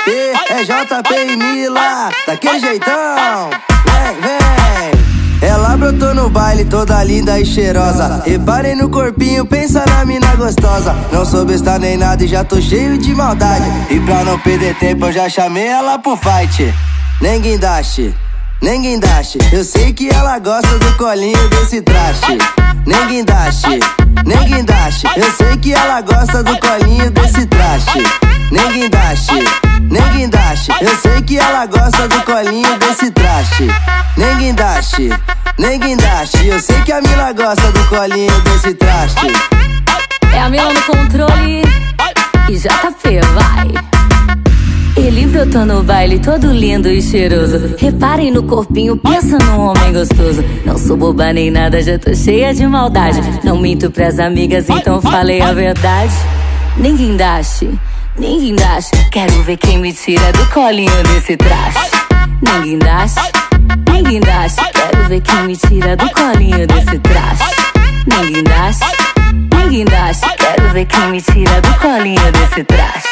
JP, é JP e Mila, daquele jeitão. Vem, vem. Ela brotou no baile toda linda e cheirosa. Reparem no corpinho, pensa na mina gostosa. Não sou besta nem nada e já tô cheio de maldade. E pra não perder tempo eu já chamei ela pro fight. Nem guindaste, nem guindaste. Eu sei que ela gosta do colinho desse traste. Nem guindaste, nem guindaste. Eu sei que ela gosta do colinho desse traste. Nem guindaste, nem guindaste. Eu sei que ela gosta do colinho desse traste. Nem guindaste, nem guindaste. Eu sei que a Mila gosta do colinho desse traste. É a Mila no controle e JP, vai. Ele brotou no baile todo lindo e cheiroso. Reparem no corpinho, pensa num homem gostoso. Não sou boba nem nada, já tô cheia de maldade. Não minto pras amigas, então falei a verdade. Nem guindaste, nem guindaste. Quero ver quem me tira do colinho desse traste. Nem guindaste, nem guindaste. Quero ver quem me tira do colinho desse traste. Nem guindaste, nem guindaste. Quero ver quem me tira do colinho desse traste.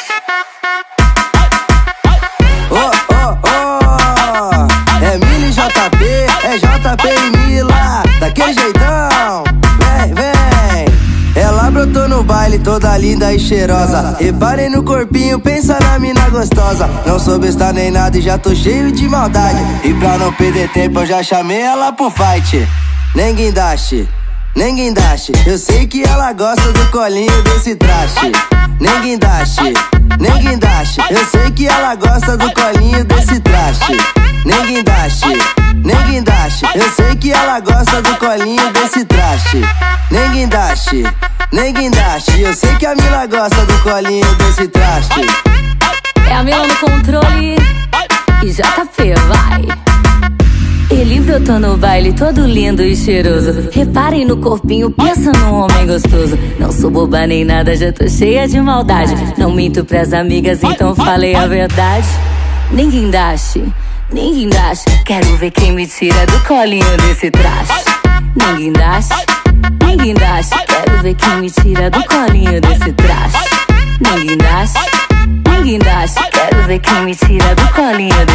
É Mila e JP, é JP e Mila, daquele jeitão. Vem, vem. Ela brotou no baile toda linda e cheirosa. Reparem no corpinho, pensa na mina gostosa. Não sou besta nem nada e já tô cheio de maldade. E pra não perder tempo eu já chamei ela pro fight. Nem guindaste, nem guindaste. Eu sei que ela gosta do colinho desse traste. Nem guindaste, nem guindaste. Eu sei que ela gosta do colinho desse traste. Nem guindaste, nem guindaste. Eu sei que ela gosta do colinho desse traste. Nem guindaste, nem guindaste. Eu sei que a Mila gosta do colinho desse traste. É a Mila no controle e JP, vai. Ele brotou no baile todo lindo e cheiroso. Reparem no corpinho, pensa num homem gostoso. Não sou boba nem nada, já tô cheia de maldade. Não minto pras amigas, então falei a verdade. Nem guindaste, nem guindaste. Quero ver quem me tira do colinho desse traste. Nem guindaste, nem guindaste. Quero ver quem me tira do colinho desse traste. Nem guindaste, nem guindaste. Quero ver quem me tira do colinho